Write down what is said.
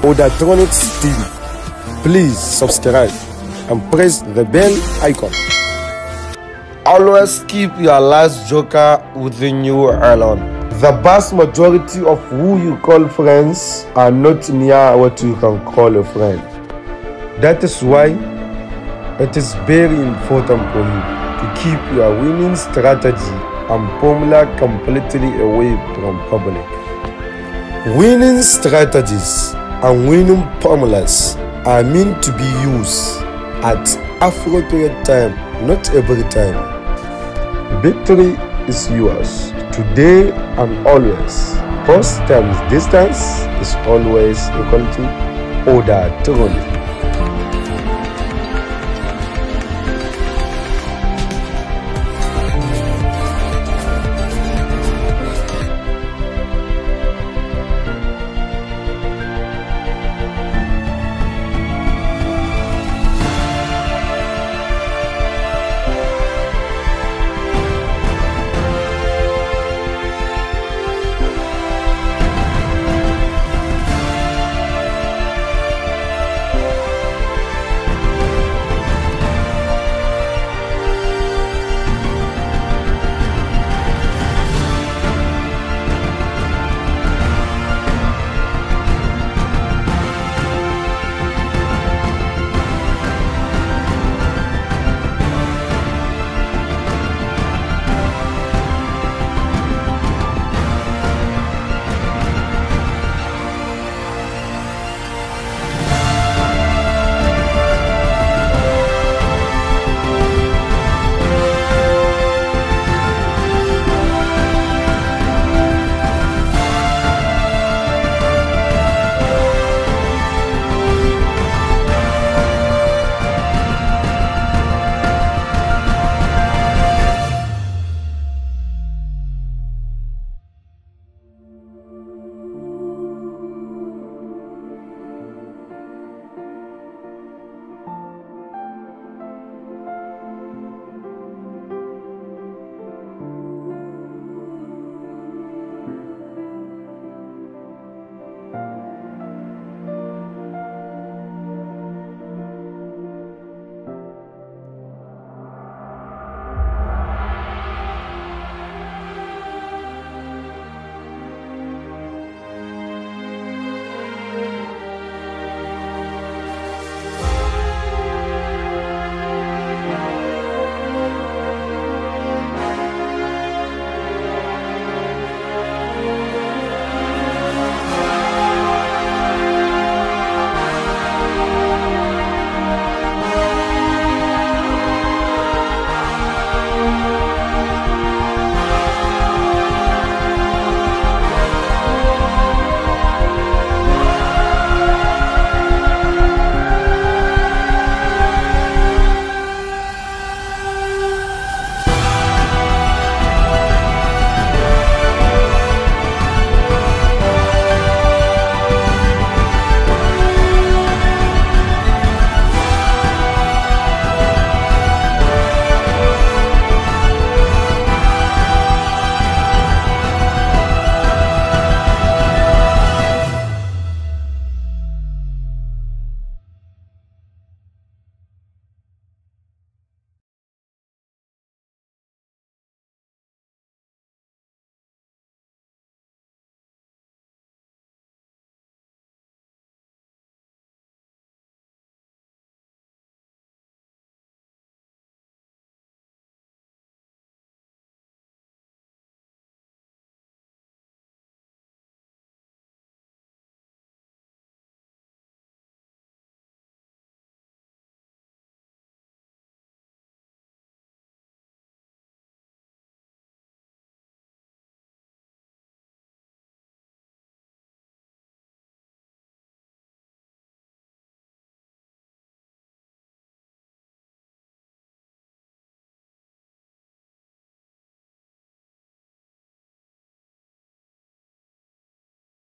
Odatronics TV. Please subscribe and press the bell icon. Always keep your last joker within you alone. The vast majority of who you call friends are not near what you can call a friend. That is why it is very important for you to keep your winning strategy and formula completely away from public. Winning strategies and winning formulas are meant to be used at appropriate time, not every time. Victory is yours today and always. Force times distance is always equal to Odatronics.